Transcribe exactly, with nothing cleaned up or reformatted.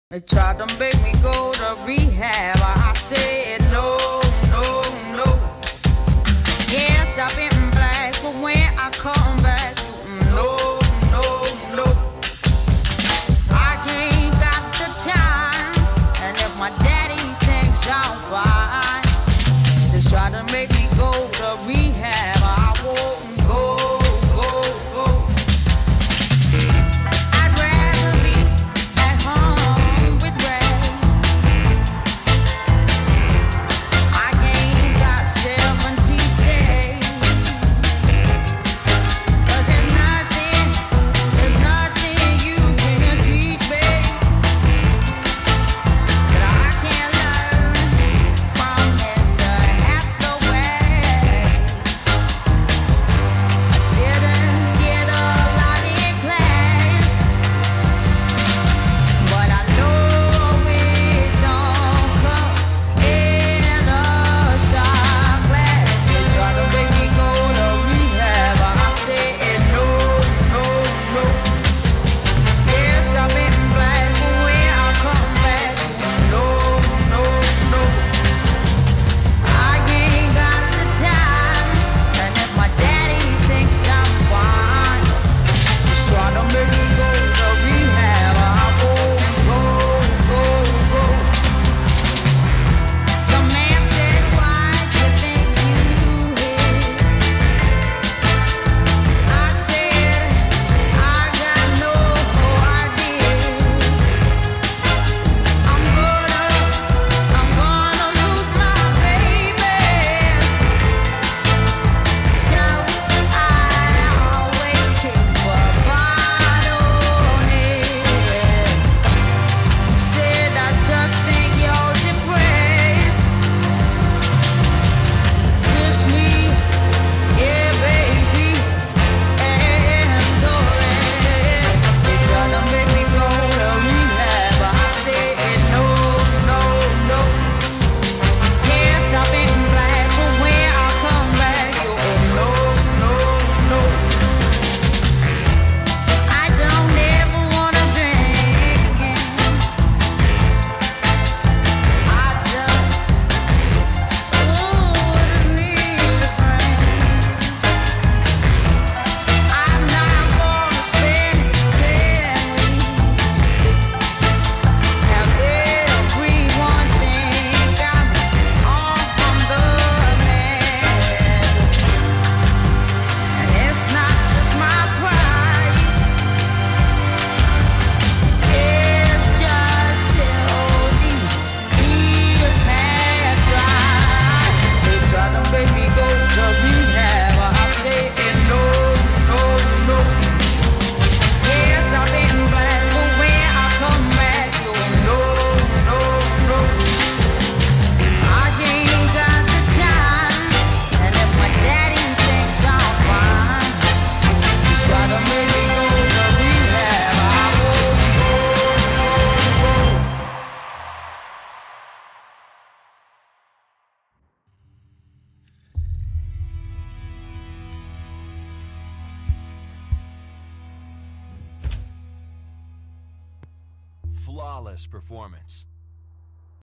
They tried to make me go to rehab. I said no, no, no. Yes, I've been black, but when I come back, no, no, no. I ain't got the time, and if my daddy thinks I'm fine, they try to make me go to rehab. I won't go, go, go. I'd rather be at home with Red. I ain't got seventy days, 'cause there's nothing, there's nothing you can teach me that I can't learn from Mister Hathaway. I didn't get a lot in class, but I know it don't come in a shot glass. They try to make me go to rehab. I said no, no, no. Yes, I've been black, but when I come back, no, no, no. I ain't got the time, and if my daddy thinks I'm fine, just try to make me go to rehab. I won't go, go, go. The man said, why you think you hit? I said, I got no idea. I'm gonna, I'm gonna lose my baby. So I always keep a bottle on it. Said, I just think you're depressed. Just me, yeah, baby, and go ahead. They try to make me go to rehab. I said no, no, no. Yes, I've been black, but when I come back, you no, no, no. I don't ever wanna drink again. I just, ooh, just need a friend. I'm not gonna spend ten weeks. Have everyone think I'm on the mend. And it's not just my pride, it's just till these tears have dried. They try to make me go to rehab. I say no, no, no. Yes, I've been black, but when I come back, you no, no, no. I ain't got the time, and if my daddy thinks I'm fine, just try to make me go to rehab. I won't go, go, go. Flawless performance.